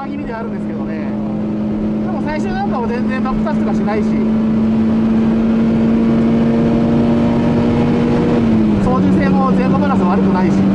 気味ではあるんですけどね。でも最終なんかも全然バックタッチとかしないし、操縦性も前後バランス悪くないし。